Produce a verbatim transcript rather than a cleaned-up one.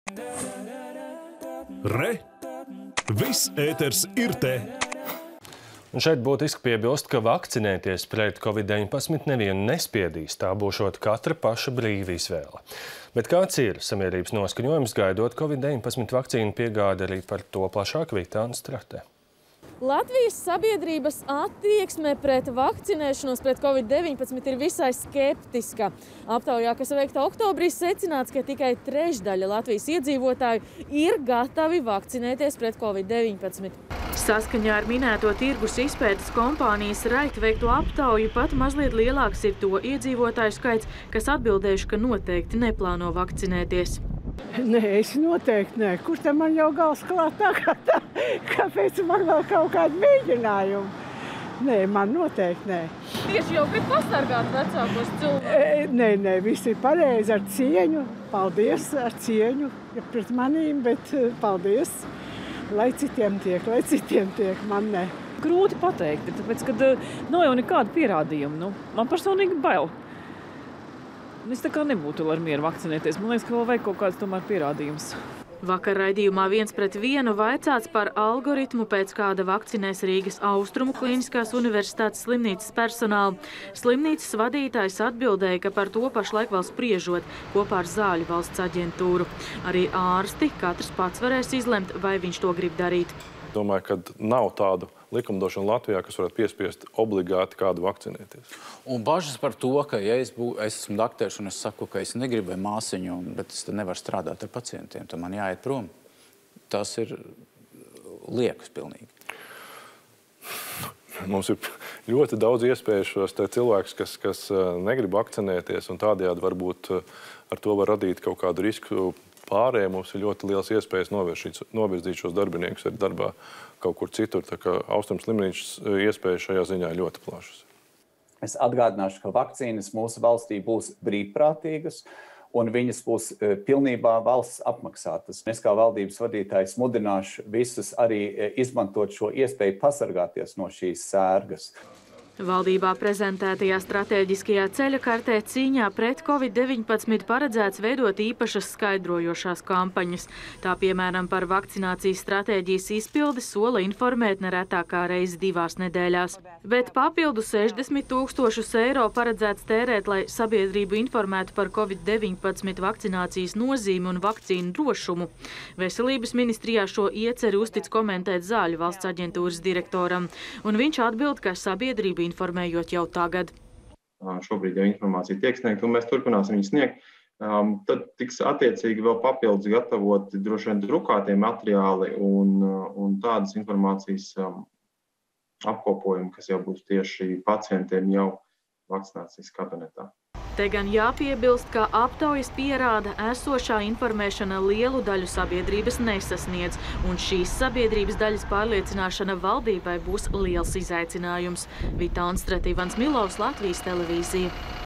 Re! Viss ēters ir te! Un šeit būtiski piebilst, ka vakcinēties pret covid deviņpadsmit nevienu nespiedīs. Tā būšot katra paša brīva izvēle. Bet kāds ir sabiedrības noskaņojums gaidot covid deviņpadsmit vakcīnu piegādi, arī par to plašāk Vitāna Strate. Latvijas sabiedrības attieksme pret vakcinēšanos pret covid deviņpadsmit ir visai skeptiska. Aptaujā, kas veikta oktobrī, secināts, ka tikai trešdaļa Latvijas iedzīvotāju ir gatavi vakcinēties pret covid deviņpadsmit. Saskaņā ar minēto tirgus izpētes kompānijas Raita veikto aptauju pat mazliet lielāks ir to iedzīvotāju skaits, kas atbildējuši, ka noteikti neplāno vakcinēties. Nē, es noteikti nē. Kurš te man jau gals klāt tagad? Kāpēc man vēl kaut kādu mēģinājumu? Nē, man noteikti nē. Tieši jau grib pasargāt vecākos cilvēkus? E, nē, nē, viss ir pareizi ar cieņu. Paldies ar cieņu ja pret manīm, bet paldies. Lai citiem tiek, lai citiem tiek, man ne. Grūti pateikt, tāpēc, kad nav jau nekāda pierādījuma. Nu, man personīgi bail. Es tā kā nebūtu ar mieru vakcinēties. Man liekas, ka vēl vajag kaut kāds tomēr pierādījums. Vakar raidījumā viens pret vienu vaicāts par algoritmu, pēc kāda vakcinēs Rīgas Austrumu Kliniskās universitātes slimnīcas personālu. Slimnīcas vadītājs atbildēja, ka par to pašlaik vēl spriežot kopā ar Zāļu valsts aģentūru. Arī ārsti katrs pats varēs izlemt, vai viņš to grib darīt. Domāju, ka nav tādu likumdošanu Latvijā, kas varētu piespiest obligāti kādu vakcinēties. Un bažas par to, ka ja es, bū, es esmu dakteris un es saku, ka es negribu māsiņu, bet es nevaru strādāt ar pacientiem, tad man jāiet prom. Tas ir liekas pilnīgi. Mums ir ļoti daudz iespēju šos cilvēkus, kas, kas negrib vakcinēties, un tādējādi varbūt ar to var radīt kaut kādu risku pārējiem. Mums ir ļoti liels iespējas novirzīt šos darbiniekus arī darbā kaut kur citur. Tā kā Austrums slimnīcas iespējas šajā ziņā ļoti plašas. Es atgādināšu, ka vakcīnas mūsu valstī būs brīvprātīgas un viņas būs pilnībā valsts apmaksātas. Es kā valdības vadītājs mudināšu visus arī izmantot šo iespēju pasargāties no šīs sērgas. Valdībā prezentētajā stratēģiskajā ceļakartē cīņā pret covid deviņpadsmit paredzēts veidot īpašas skaidrojošās kampaņas. Tā, piemēram, par vakcinācijas stratēģijas izpildi sola informēt neretāk kā reizi divās nedēļās. Bet papildu sešdesmit tūkstošus eiro paredzēts tērēt, lai sabiedrību informētu par covid deviņpadsmit vakcinācijas nozīmi un vakcīnu drošumu. Veselības ministrijā šo ieceri uztic komentēt Zāļu valsts aģentūras direktoram, un viņš atbild, ka sabiedrība informējot jau tagad. Šobrīd jau informācija tiek sniegta, un mēs turpināsim viņu sniegt. Um, tad tiks attiecīgi vēl papildus gatavoti droši vien drukātie materiāli un, un tādas informācijas um, apkopojumi, kas jau būs tieši pacientiem jau vakcinācijas kabinetā. Te gan jāpiebilst, ka aptaujas pierāda, esošā informēšana lielu daļu sabiedrības nesasniedz, un šīs sabiedrības daļas pārliecināšana valdībai būs liels izaicinājums. Vitāna Strate, Ivans Milovs, Latvijas televīzija.